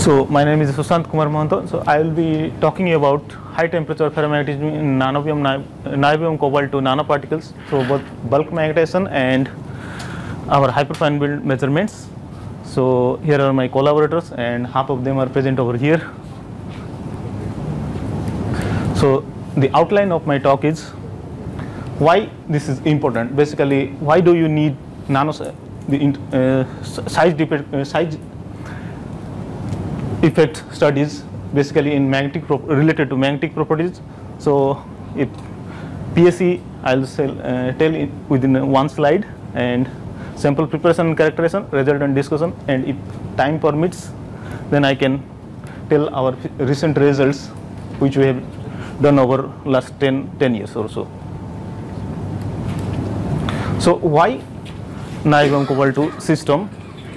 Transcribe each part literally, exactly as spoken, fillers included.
So my name is Sushant Kumar Mahanto. So I will be talking about high temperature ferromagnetism in nanobium, niobium cobalt two nanoparticles. So both bulk magnetization and our hyperfine build measurements. So here are my collaborators, and half of them are present over here. So the outline of my talk is why this is important. Basically, why do you need nano the uh, size depend uh, size effect studies basically in magnetic related to magnetic properties. So if P S E I'll sell, uh, tell it within one slide, and sample preparation and characterization, resultant discussion, and if time permits, then I can tell our recent results which we have done over last ten, ten years or so. So why niobium cobalt two system?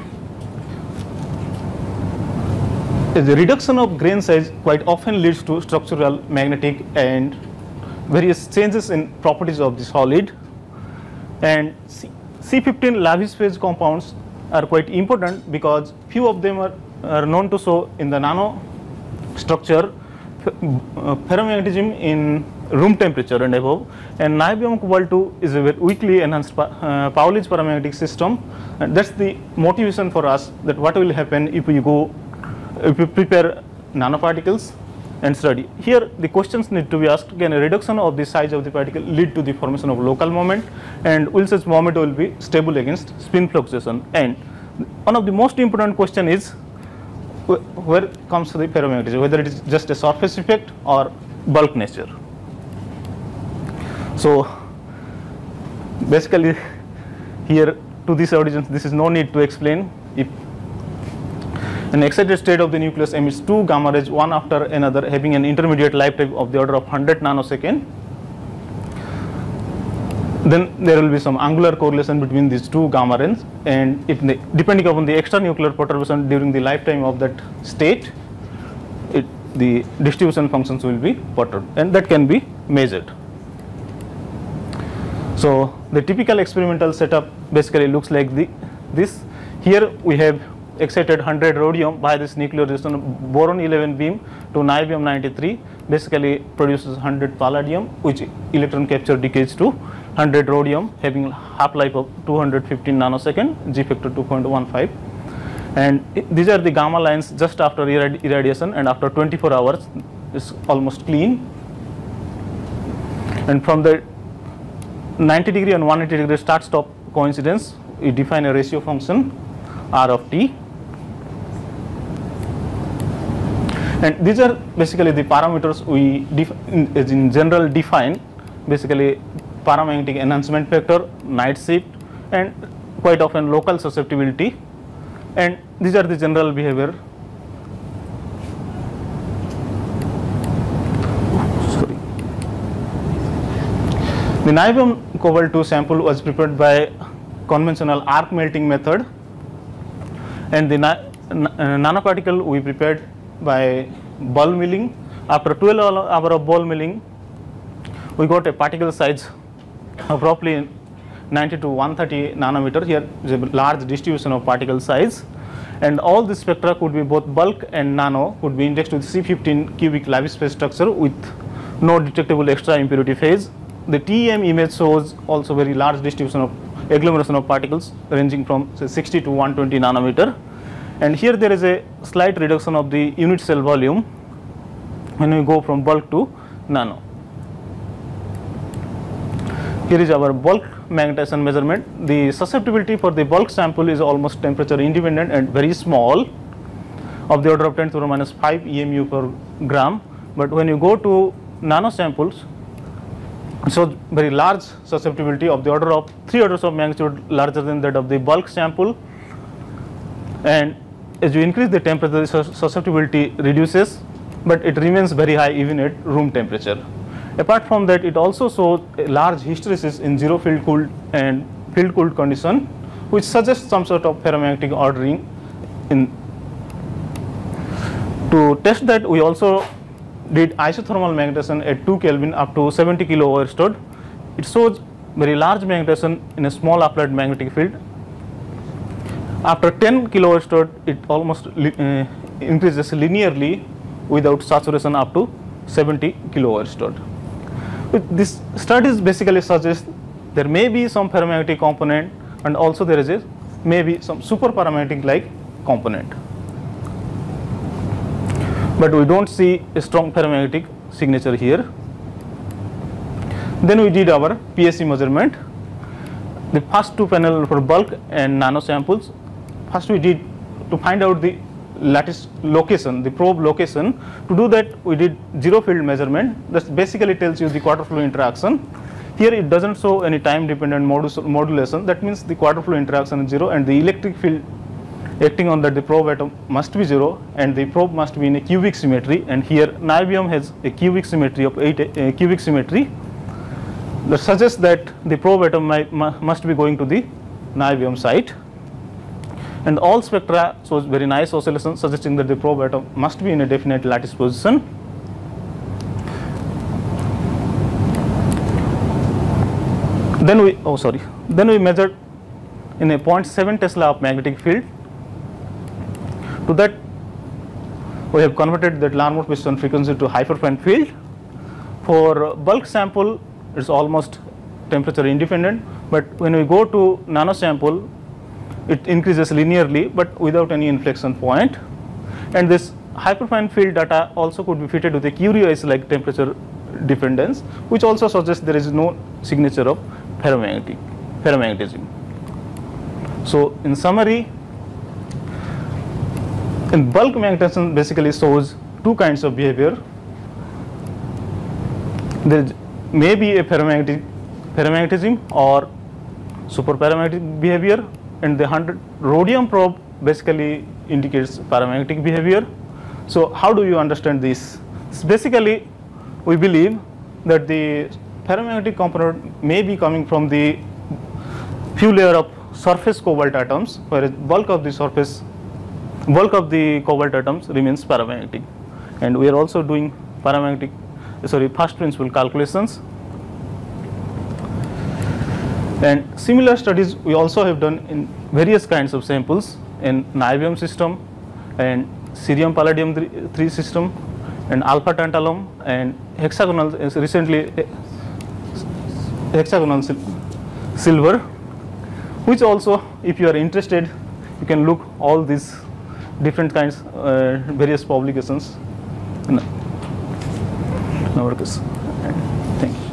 The reduction of grain size quite often leads to structural, magnetic, and various changes in properties of the solid. And C fifteen lavish phase compounds are quite important because few of them are, are known to show in the nano structure uh, ferromagnetism in room temperature and above. And niobium cobalt two is a very weakly enhanced uh, Pauli's paramagnetic system, and that's the motivation for us that what will happen if we go if we prepare nanoparticles and study. Here the questions need to be asked: can a reduction of the size of the particle lead to the formation of local moment, and will such moment will be stable against spin fluctuation? And one of the most important question is wh where comes the ferromagnetism, whether it is just a surface effect or bulk nature. So basically here to this audience this is no need to explain. If an excited state of the nucleus emits two gamma rays one after another having an intermediate lifetime of the order of one hundred nanosecond, then there will be some angular correlation between these two gamma rays, and if the, depending upon the extranuclear perturbation during the lifetime of that state, it, the distribution functions will be perturbed, and that can be measured. So the typical experimental setup basically looks like the, this. Here we have excited one hundred rhodium by this nuclear resistance boron eleven beam to niobium ninety-three, basically produces one hundred palladium, which electron capture decays to one hundred rhodium having half-life of two hundred fifteen nanosecond, G factor two point one five. And it, these are the gamma lines just after irradi irradiation, and after twenty-four hours it's almost clean. And from the ninety degree and one hundred eighty degree start stop coincidence, we define a ratio function R of t. And these are basically the parameters we def in, in general define, basically paramagnetic enhancement factor, night shift, and quite often local susceptibility. And these are the general behavior. Sorry. The niobium cobalt two sample was prepared by conventional arc melting method, and the na nanoparticle we prepared by ball milling. After twelve hours of ball milling, we got a particle size of roughly ninety to one thirty nanometer. Here is a large distribution of particle size, and all the spectra could be both bulk and nano, could be indexed with C fifteen cubic lavish phase structure with no detectable extra impurity phase. The T E M image shows also very large distribution of agglomeration of particles ranging from say sixty to one twenty nanometer. And here there is a slight reduction of the unit cell volume when we go from bulk to nano. Here is our bulk magnetization measurement. The susceptibility for the bulk sample is almost temperature independent and very small, of the order of ten to the minus five E M U per gram. But when you go to nano samples, it shows very large susceptibility of the order of three orders of magnitude larger than that of the bulk sample. And as you increase the temperature, the susceptibility reduces, but it remains very high even at room temperature. Apart from that, it also shows a large hysteresis in zero field cooled and field cooled condition, which suggests some sort of ferromagnetic ordering. In to test that, we also did isothermal magnetization at two Kelvin up to seventy kilo overstood. It shows very large magnetization in a small applied magnetic field. After ten kilo overstood, it almost uh, increases linearly without saturation up to seventy kilovolt. This studies basically suggest there may be some paramagnetic component, and also there is a maybe some superparamagnetic like component, but we don't see a strong paramagnetic signature here. Then we did our P S E measurement. The first two panel for bulk and nano samples. First we did to find out the lattice location, the probe location. To do that, we did zero field measurement. That basically tells you the quarter flow interaction. Here it doesn't show any time dependent modulation. That means the quarter flow interaction is zero, and the electric field acting on that the probe atom must be zero, and the probe must be in a cubic symmetry. And here niobium has a cubic symmetry of eight uh, cubic symmetry. That suggests that the probe atom might, must be going to the niobium site. And all spectra shows very nice oscillation, suggesting that the probe atom must be in a definite lattice position. Then we, oh sorry, then we measured in a zero point seven Tesla of magnetic field. To that, we have converted that Larmor-Piston frequency to hyperfine field. For bulk sample, it's almost temperature independent, but when we go to nano sample, it increases linearly but without any inflection point. And this hyperfine field data also could be fitted with a Curie-Weiss like temperature dependence, which also suggests there is no signature of paramagnetic paramagnetism. So in summary, in bulk magnetization basically shows two kinds of behavior. There may be a paramagnetic paramagnetism or superparamagnetic behavior, and the one hundred rhodium probe basically indicates paramagnetic behavior. So how do you understand this? So basically, we believe that the paramagnetic component may be coming from the few layer of surface cobalt atoms, whereas bulk of the surface bulk of the cobalt atoms remains paramagnetic. And we are also doing paramagnetic sorry first principle calculations. And similar studies we also have done in various kinds of samples in niobium system and cerium palladium three system and alpha tantalum and hexagonal recently hexagonal sil silver, which also, if you are interested, you can look all these different kinds uh, various publications in our case. Thank you.